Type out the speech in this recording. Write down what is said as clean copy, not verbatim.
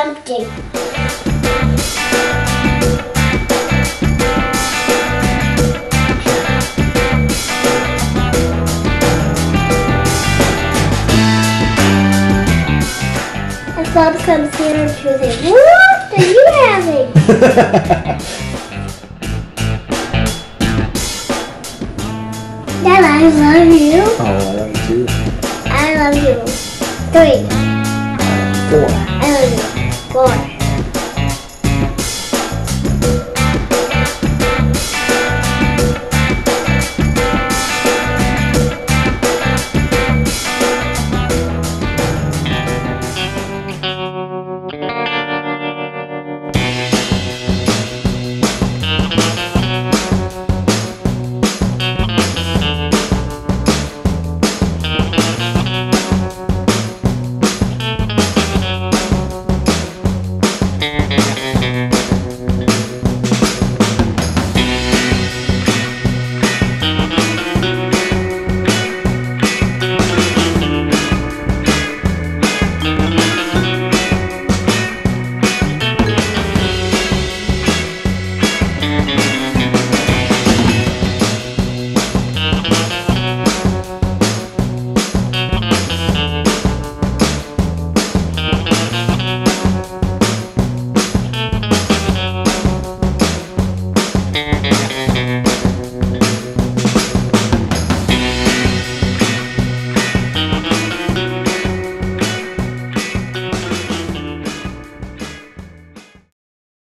something. And Bob comes here and she says, "What are you having?" Dad, I love you. Oh, I love you too. I love you. 3. 4. I love you. 4.